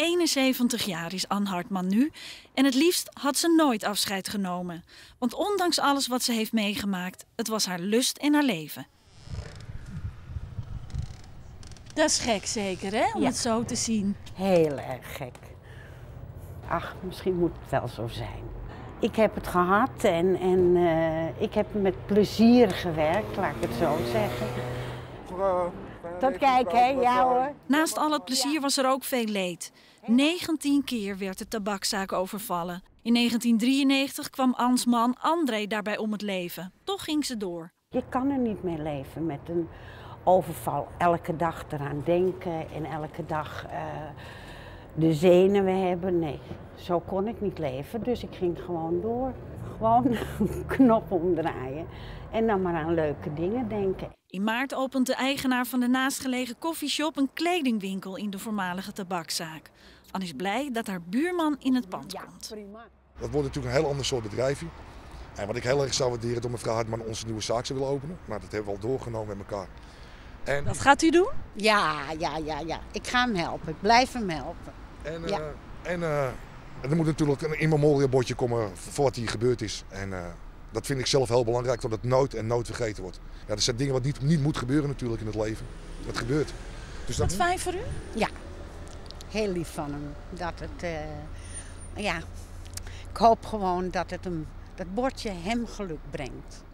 71 jaar is Ann Hartman nu en het liefst had ze nooit afscheid genomen. Want ondanks alles wat ze heeft meegemaakt, het was haar lust in haar leven. Dat is gek zeker, hè? Om het zo te zien. Heel erg gek. Ach, misschien moet het wel zo zijn. Ik heb het gehad en ik heb met plezier gewerkt, laat ik het zo zeggen. Tot kijk, hè? Ja hoor. Naast al het plezier was er ook veel leed. 19 keer werd de tabakzaak overvallen. In 1993 kwam Ans man André daarbij om het leven. Toch ging ze door. Je kan er niet mee leven met een overval. Elke dag eraan denken en elke dag de zenuwen hebben. Nee, zo kon ik niet leven. Dus ik ging gewoon door. Gewoon een knop omdraaien. En dan maar aan leuke dingen denken. In maart opent de eigenaar van de naastgelegen koffieshop een kledingwinkel in de voormalige tabakzaak. Ann is blij dat haar buurman in het pand komt. Prima. Dat wordt natuurlijk een heel ander soort bedrijfje. En wat ik heel erg zou waarderen door mevrouw Hartman onze nieuwe zaak zou willen openen. Nou, dat hebben we al doorgenomen met elkaar. En Wat gaat u doen? Ja. Ik ga hem helpen. Ik blijf hem helpen. En er moet natuurlijk een in-memoriam-bordje komen voor wat hier gebeurd is. En dat vind ik zelf heel belangrijk, dat het nooit vergeten wordt. Ja, dat zijn dingen wat niet moet gebeuren natuurlijk in het leven. Dat gebeurt. Dus Is dat fijn voor u? Ja, heel lief van hem. Dat het, ik hoop gewoon dat het dat bordje hem geluk brengt.